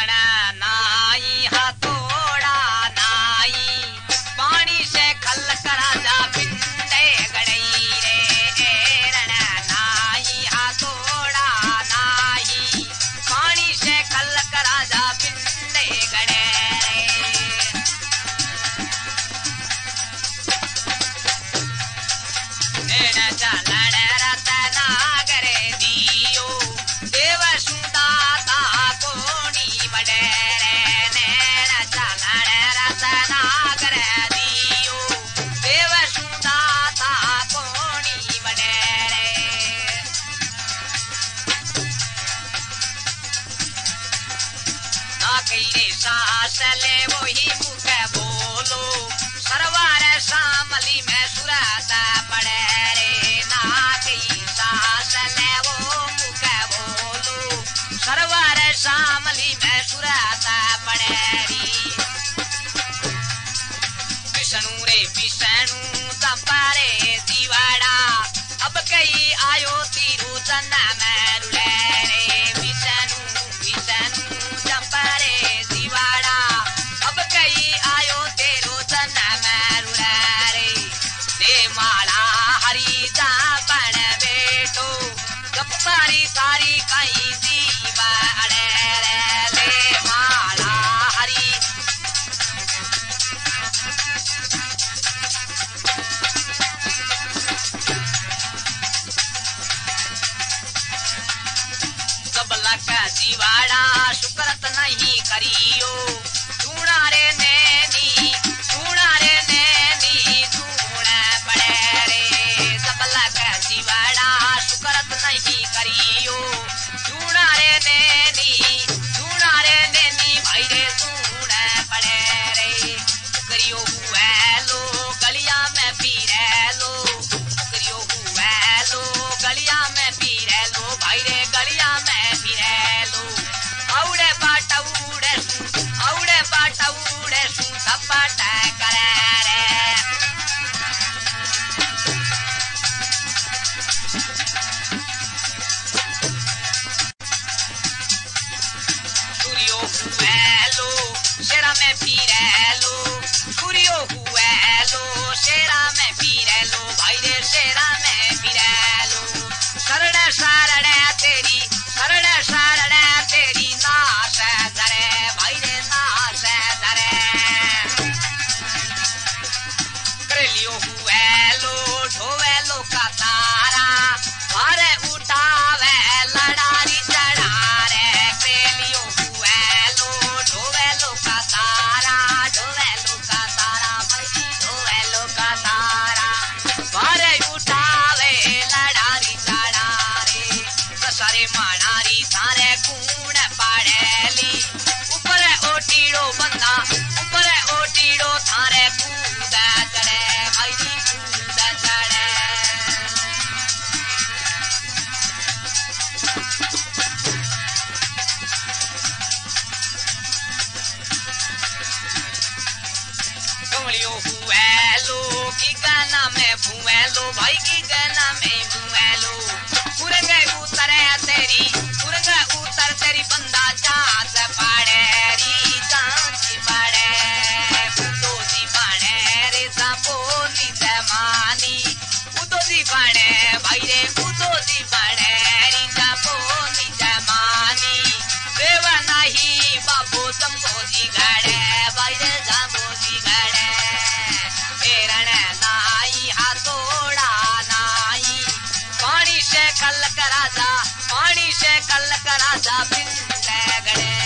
एरण नाई हथोड़ा नाई पानी से खल करा जा पिंडे गड़ई रे एरण नाई हथोड़ा नाई पानी से खल करा जा पिंडे गड़े नैन चलन रतनागरे दियो देव सुदाता कोणी बड़े रे नैन चलन रतनागरे दियो देव सुदाता कोणी बड़े रे ना कई सास ले वही मुख बोलो सरवार शामली में सुरता पड़े रे ना कई सास ले वो मुख बोलो सरवार शामली में सुरता पड़े री विष्णु रे विष्णु तपारे दीवाड़ा अब कई आयो तीरू जना में रुले रे विष्णु विष्णु तपारे दीवाड़ा अब कई आयो तेरो जना में रुले रे दे माला हरी जा पण बेटो गप्पारी सारी कई दीवाड़े रे ले माला हरी सबला का दीवाड़ा शुक्रत नहीं करियो चूड़ा रे नैनी चूड़ पड़े रे सबला का दीवाड़ा शुक्रत नहीं करियो चूड़ा रे नैनी भाई रे चूड़ पड़े रे करियो हुए लो गलिया में पीरे लो करियो हुए लो गलिया में पीरे लो भाई रे गलिया में पीरे लो औड़े बाट उड़े सू सपाट करे रे सूर्यो हुए लो शेरा में पीरे लो सूर्यो हुए लो शेरा में पीरे लो भाई रे शेरा में पीरे लो सरड़े सारड़े तेरी नाश धरे भाई रे नाश धरे करेलियो हुए लो ढोवे लो का तारा मारे उठावे लड़ारी चढ़ा रे करेलियो हुए लो ढोवे लो का तारा भाई ढोवे लो का तारा मारे उठावे लड़ारी चढ़ा रे सारे मानारी सारे कूण पाड़ेली ऊपर ओटीड़ो थारे कूद चढ़े भाई कूद चढ़े कमलियो हुए लो की गाना में भुए लो भाई की गाना में भुए लो उरंग उतर तेरी बंदा जात पाड़े री जात पाड़े उदोजी पाड़े रे सापोली जमानी उदोजी पाड़े भाई रे उदोजी पाड़े री सापोली जमानी देवा नहीं बाबू संबोजी गाड़े भाई रे संबोजी गाड़े एरण नाई हाथोड़ा नाई पानी से कल करा जा पिंडे गड़े